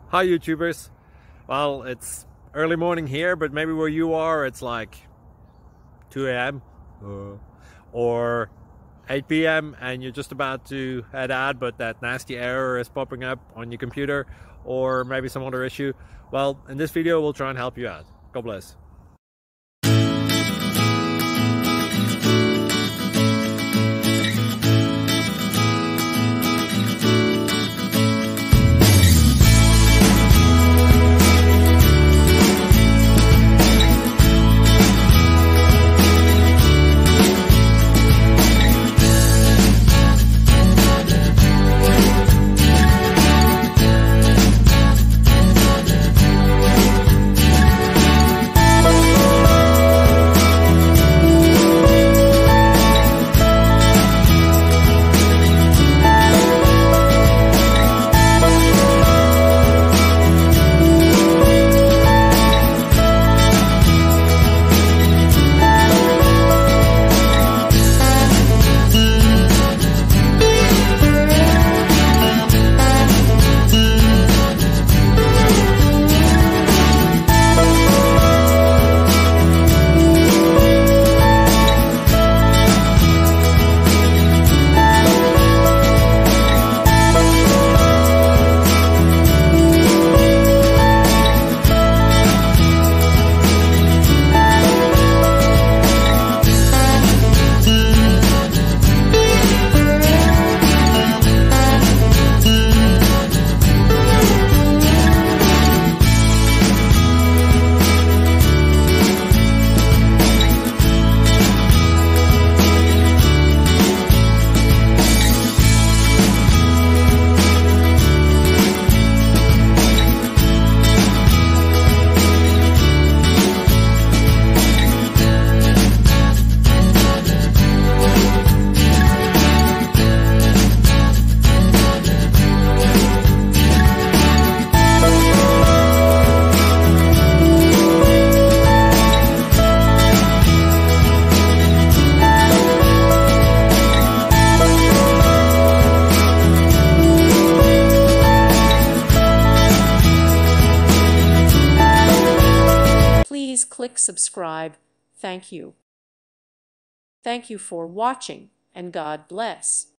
Hi YouTubers. Well, it's early morning here, but maybe where you are it's like 2 a.m. or 8 p.m. and you're just about to head out, but that nasty error is popping up on your computer, or maybe some other issue. Well, in this video we'll try and help you out. God bless. Please click subscribe. Thank you. Thank you for watching, and God bless.